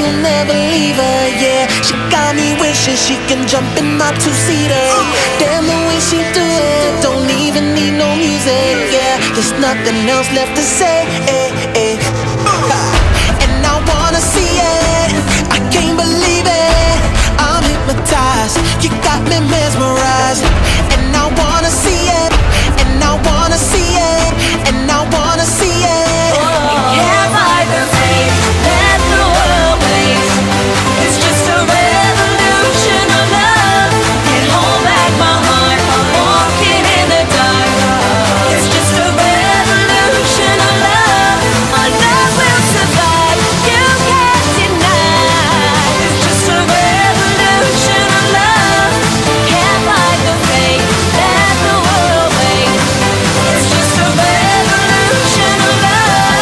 will never leave her, yeah. She got me wishing she can jump in my two-seater. Damn, the way she do it, don't even need no music, yeah. There's nothing else left to say, and I wanna see it, I can't believe it. I'm hypnotized, you got me mesmerized. And I wanna see it, and I wanna see it, and I wanna see it. Can't fight the faith, let the world wait. It's just a revolution of love. Can't hold back my heart, I'm walking in the dark. It's just a revolution of love. Our love will survive, you can't deny. It's just a revolution of love. Can't fight the faith, let the world wait. It's just a revolution of love.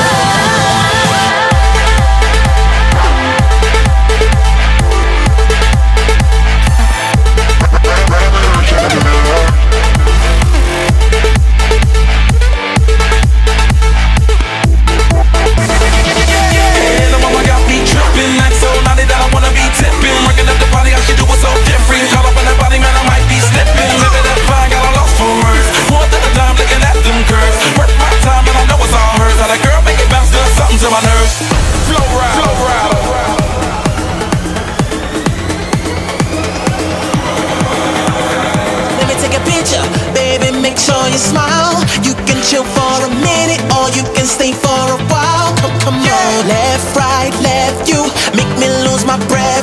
Let me take a picture, baby, make sure you smile. You can chill for a minute or you can stay for a while. Come on, left, right, left, you make me lose my breath.